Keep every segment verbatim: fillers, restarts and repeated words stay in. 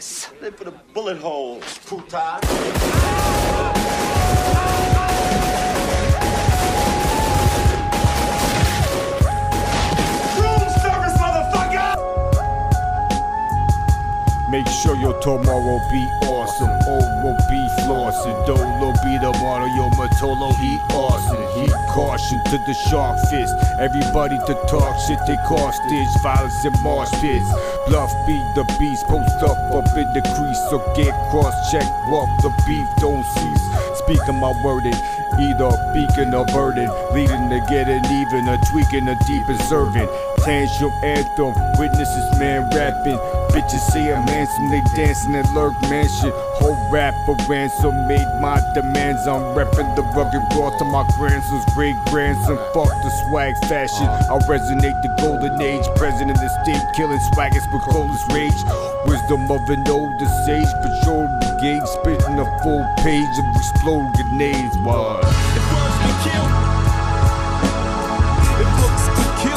this. They put a bullet hole. Puta. Make sure your tomorrow be awesome. Oral be flossing. Dolo be the motto. Yo, Matolo, he awesome. Heat caution to the shark fist. Everybody to talk shit, they hostage. Violence and marsh pits. Bluff be the beast. Post up up in the crease. So get cross-check. Walk the beef, don't cease. Speaking my wording. Either beacon or burden. Leading to getting even. Or tweaking a deep and serving. Tantrum anthem. Witnesses man rapping. Bitches say I'm handsome, they dancing at Lurk Mansion. Whole rap for ransom, made my demands. I'm reppin' the rugged raw to my grandson's great grandson. Fuck the swag fashion, I resonate the golden age. President of the state, killing swaggers with coldest rage. Wisdom of an older sage, patrol brigade, spitting a full page of exploding grenades. Why? If words can kill, if looks can kill.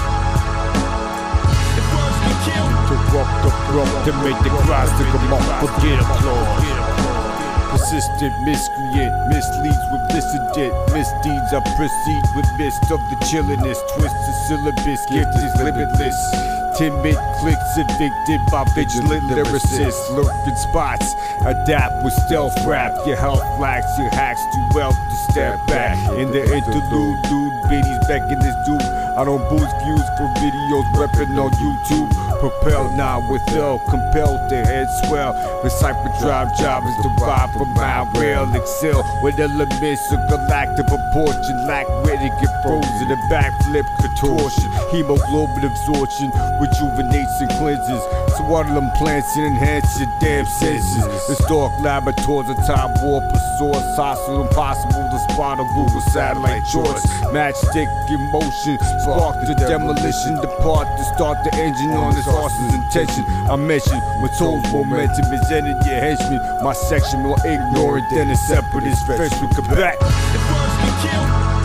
Corrupt the corrupt to make the crowds to come up, forget applause. Persistent miscreant, misleads with dissident. Misdeeds I proceed with mist of the chilliness. Twisted syllabus, gift is limitless. Timid clicks evicted by vigilant lyricists. Lurking spots, adapt with stealth rap. Your health lacks, your hacks too well to step back. In the interlude, dude, biddies begging this dude. I don't boost views for videos reppin' on YouTube. Propelled now with ill, compelled to head swell. Recycle drive job is derived from my rail. Excel with elements of galactic proportion. Lack ready, get frozen. A backflip contortion. Hemoglobin absorption rejuvenates and cleanses. So water them plants and enhance your damn senses. This dark laboratories, a time warp, a source. Hostile, impossible to spot on Google satellite choice. Matchstick in motion, spark the demolition. Depart to start the engine on this horse's intention. I mentioned when told momentum is ended your henchman. My section more ignorant than a separatist fresh from Quebec. If words can kill,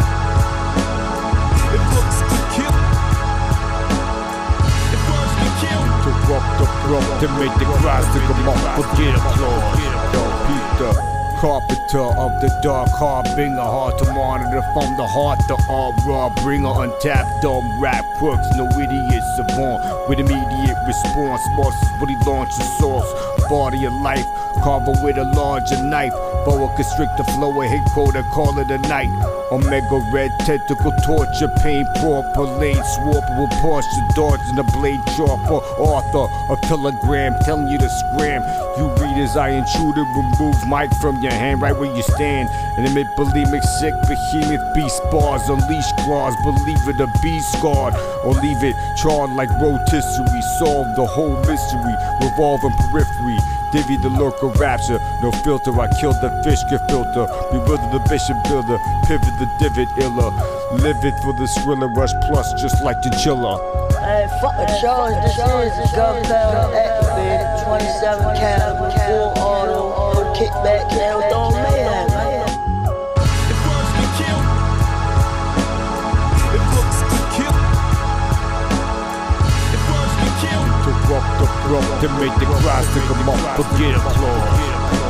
if looks can kill. If words can kill, corrupt the corrupt to make the crowds to come up, forget applause. Yo, Peter. Carpenter of the dark harbinger, hard to monitor from the heart, the aura bringer, untapped dumb rap crooks, no idiot savant with immediate response. Bosses really launch a source, body of life, carver with a larger knife. Boa constrictor flow, a hit quota, call it a night. Omega red tentacle torture, pain proper, late swarper with posture, darts in the blade chopper. Author of telegram telling you to scram. You readers, I intruder, remove mic from your hand right where you stand. And amid bulimic sick behemoth beast bars, unleash claws, believe it a beast scarred, or leave it charred like rotisserie. Solve the whole mystery, revolving periphery. Divvy the lurker rapture, no filter. I killed the fish can filter. Bewilder the bishop builder, pivot the divot iller. Live it for the Skrilla rush plus, just like the chiller. Hey, fuck the charge, this is the gunpowder activated, twenty-seven caliber, full auto, no kickback, hell don't mayhem, man. if words can kill, if looks can kill. If words can kill, Corrupt the corrupt to make the crowds to come up, forget applause.